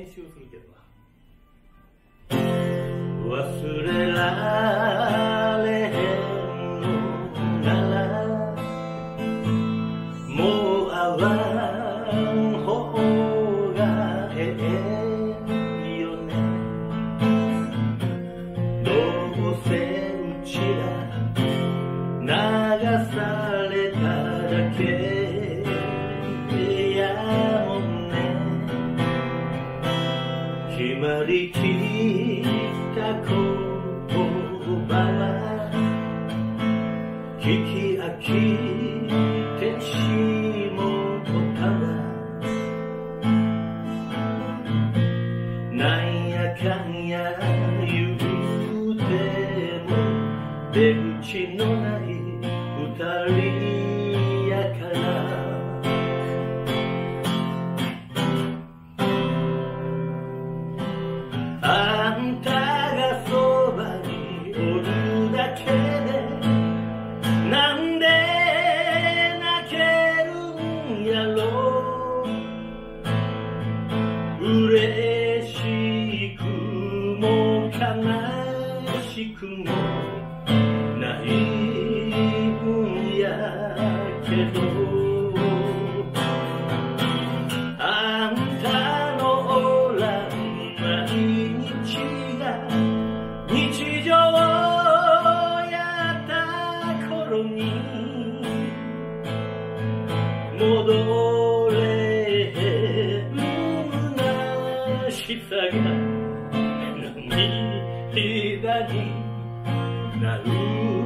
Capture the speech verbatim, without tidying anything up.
編集するけどな。忘れられへんのならもう会わん方がええよね。どうせうちら流されただけやもんね。決まりきった言葉は聞き飽きてしもたわ。なんやかんや言うても出口のない二人やから。あんたがそばにおるだけでなんで泣けるんやろ。嬉しくも悲しくもないんやけど、あんたのおらん毎日が日常やった頃に戻れへん虚しさが涙になる